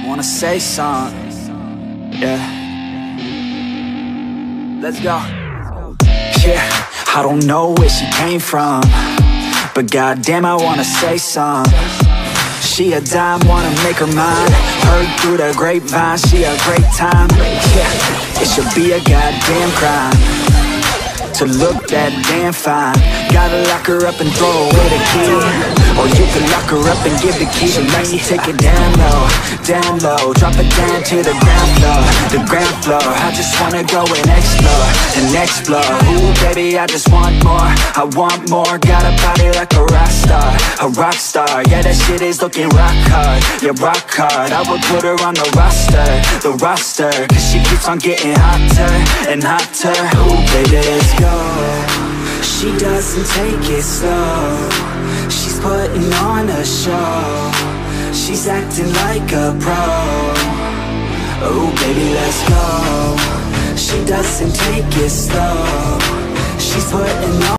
Wanna say something, yeah. Let's go. Yeah, I don't know where she came from, but goddamn, I wanna say something. She a dime, wanna make her mine. Heard through the grapevine, she a great time. Yeah, it should be a goddamn crime to look that damn fine. Gotta lock her up and throw away the key, or you can lock her up and give the key to me. Take it down low, drop it down to the ground floor, the ground floor. I just wanna go and explore, ooh baby, I just want more, I want more. Got a body like a rock star, yeah, that shit is looking rock hard, yeah, rock hard. I would put her on the roster, cause she keeps on getting hotter and hotter. Ooh baby, let's go. She doesn't take it slow, she's putting on a show, she's acting like a pro. Oh baby, let's go. She doesn't take it slow, she's putting on